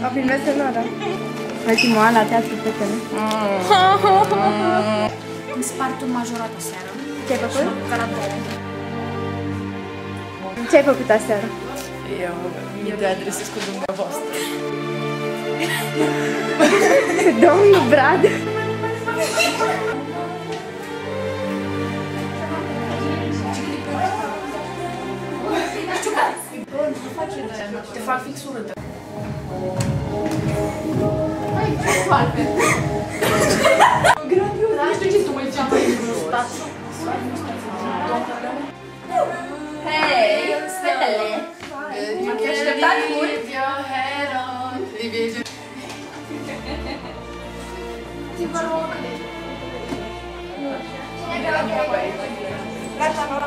O filmez Nora. Ultimul an la teatru pe tine. Am spart un majorat aseară. Ce-ai făcut? Ca la două. Ce-ai făcut aseară? Eu te adresez cu dumneavoastră. Domnul Brad. Te fac fix urâtă. Grandios, nu știu ce tu mă ziceam pe Hei, fetele! M-am așteptat mult. Gata, Nora.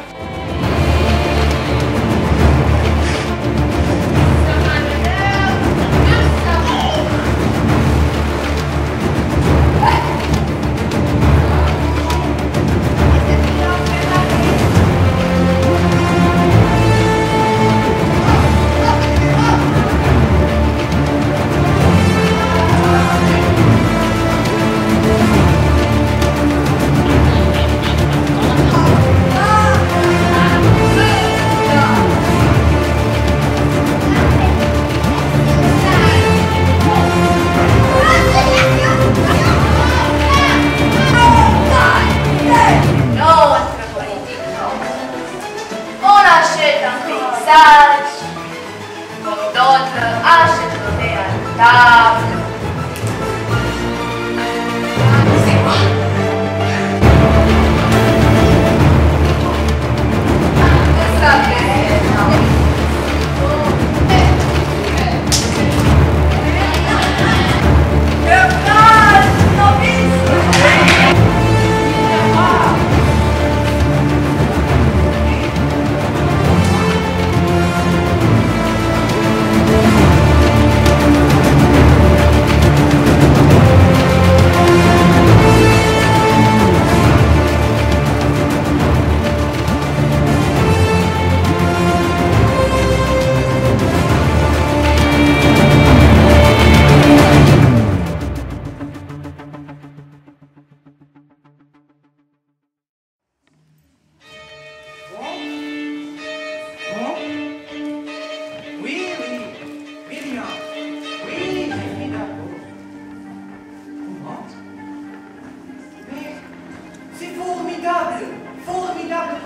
Formidable!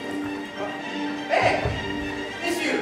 Hé! Messieurs!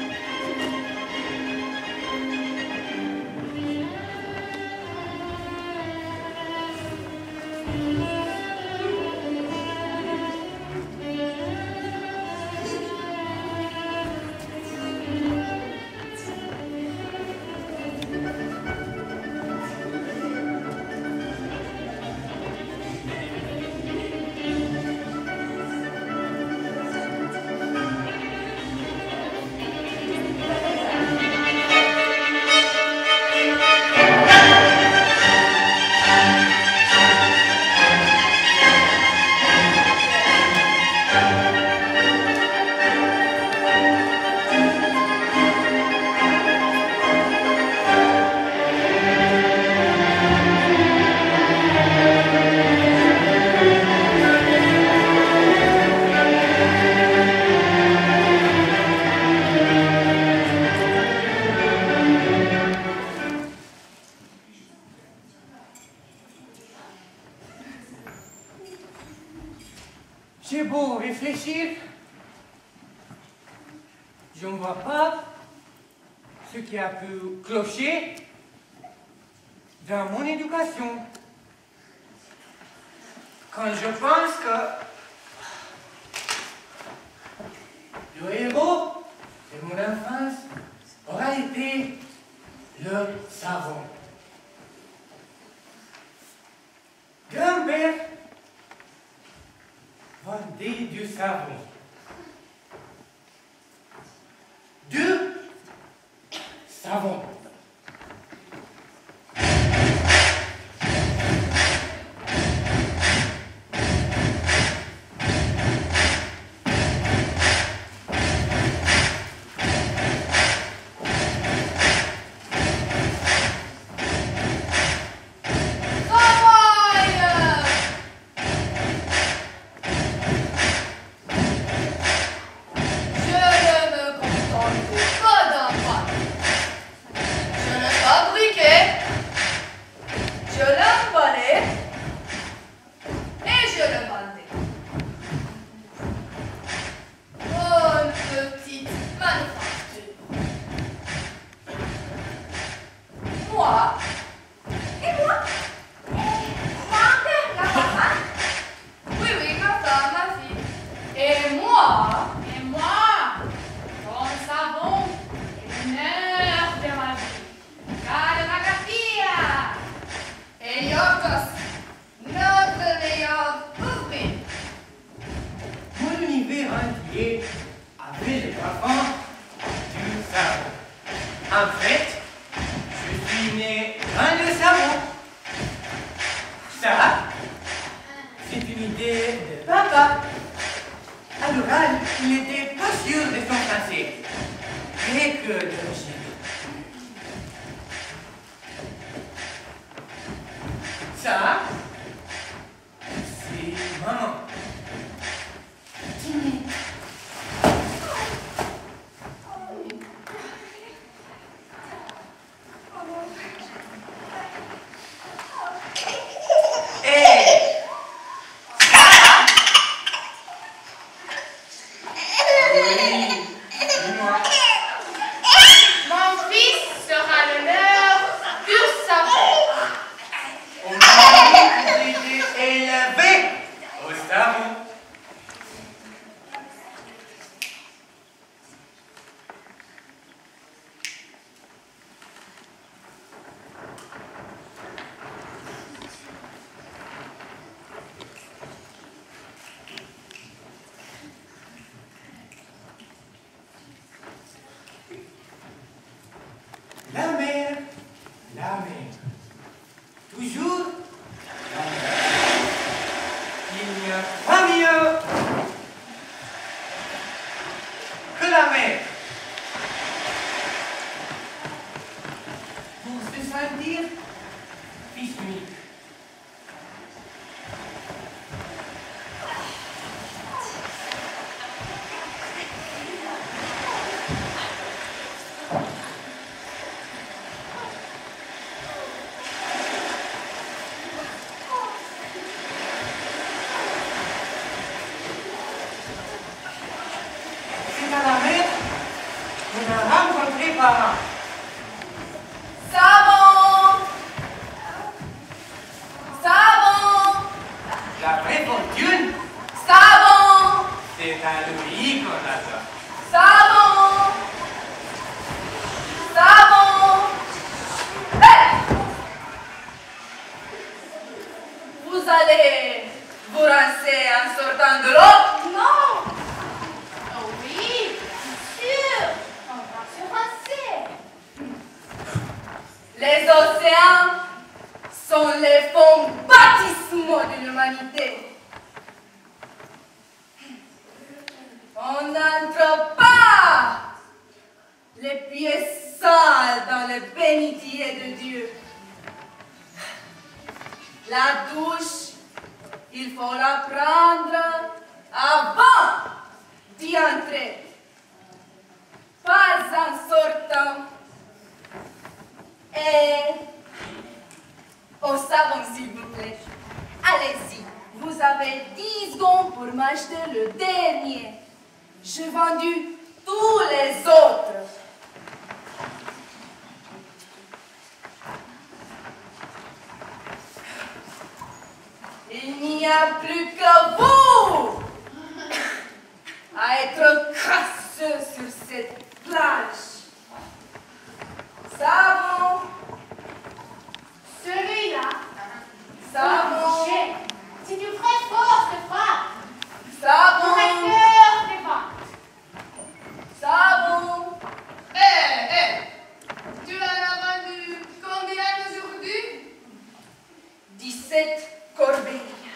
J'ai beau réfléchir, je ne vois pas ce qui a pu clocher dans mon éducation. Quand je pense que le héros de mon enfance aura été le savon. Grand-père vendait du savon. Du savon. Santos, notre meilleur ouvrier. Mon univers entier avait le parfum du savon. En fait, je suis né dans le savon. Ça, c'est une idée de papa. À l'oral, il n'était pas sûr de son français. Et que de l'origine. Ça, c'est maman. La mer. Toujours la mer. Il n'y a pas mieux que la mer. Pour se sentir fils unique. Savon! Savon! La vraie fortune, Savon! c'est à lui qu'on a ça. Savon! Savon! Hey! Vous allez vous rincer en sortant de l'eau? Non! Oh oui, bien sûr! On va se rincer! Les océans sont les fonds baptismaux de l'humanité. On n'entre pas les pieds sales dans le bénitier de Dieu. La douche, il faut la prendre avant d'y entrer, pas en sortant. Et au savon, s'il vous plaît. Allez-y, vous avez 10 secondes pour m'acheter le dernier. J'ai vendu tous les autres. Il n'y a plus que vous à être crasseux sur cette plage. Savon! Celui-là, Savon! c'est une vraie force de frappe. Savon! Correcteur des ventes. Savon! Tu en as vendu combien aujourd'hui? 17 corbeilles.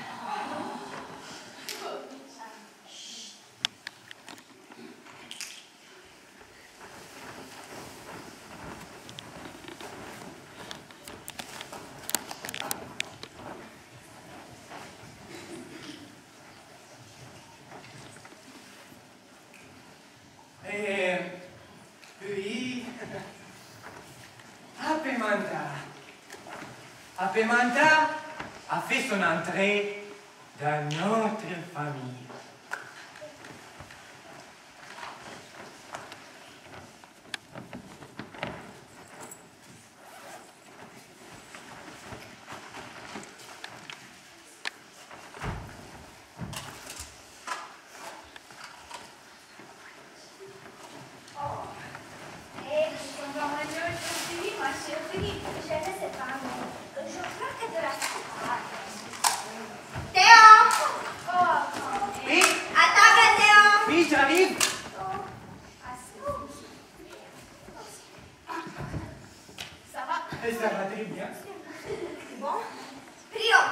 Et puis, Apemanta a fait son entrée dans notre famille. Ma chérie, je ne sais pas. Je crois que de la Ça va très bien. Bon, prions.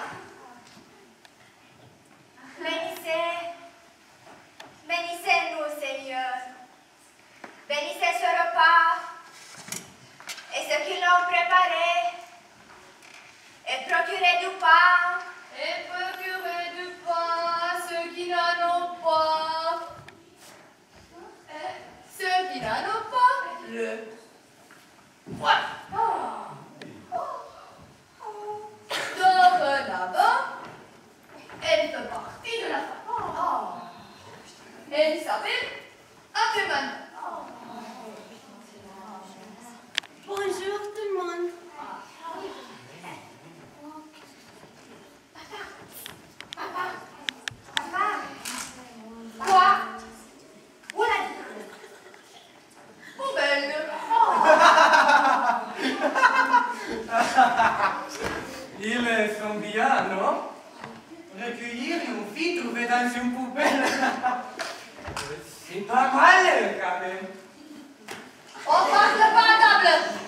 Bénissez-nous, Seigneur. Bénissez ce repas et ce qu'ils l'ont préparé. Et procurez du pain. Et procurez du pain à ceux qui n'en ont pas. Ceux qui n'en ont pas, le voilà. Dorénavant, elle fait partie de la famille. Elle s'appelle Abdelman. Bonjour tout le monde. Papa. Quoi? Où l'a dit? Poubelle. Ils sont bien, non? Recueillir une fille trouvée dans une poubelle. C'est pas mal, quand même. On passe le pain à table.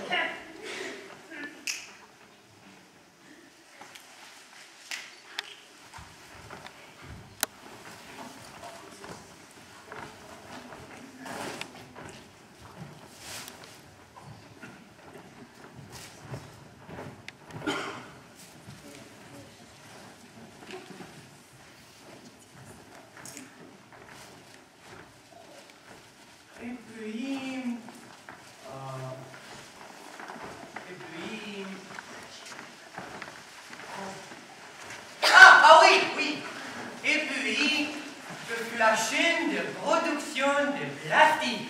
Ah oui, oui. Et puis, je suis la chaîne de production de plastique.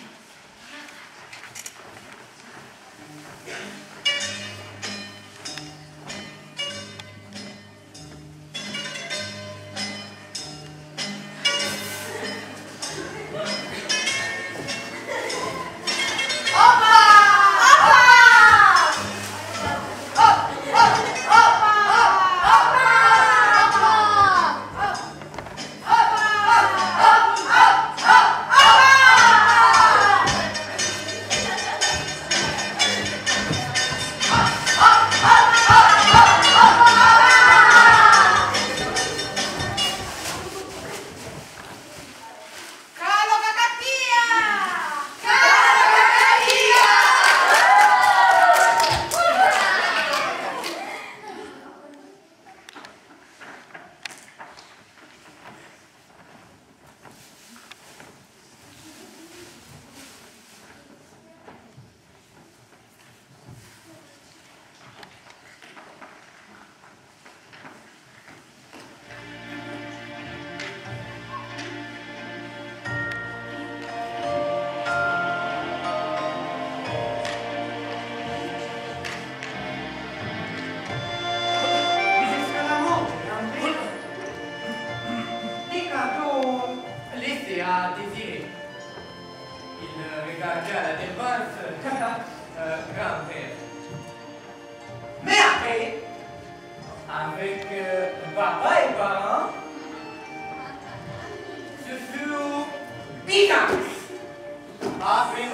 À désirer. Il regardait à la dépense grand-père. Mais après, avec papa et parents, ce fut piquant. Après